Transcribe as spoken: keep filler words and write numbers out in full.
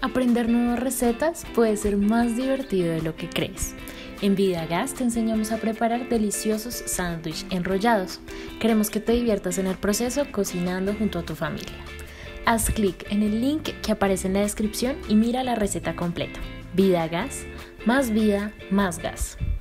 Aprender nuevas recetas puede ser más divertido de lo que crees. En Vida Gas te enseñamos a preparar deliciosos sándwiches enrollados. Queremos que te diviertas en el proceso cocinando junto a tu familia. Haz clic en el link que aparece en la descripción y mira la receta completa. Vida Gas, más vida, más gas.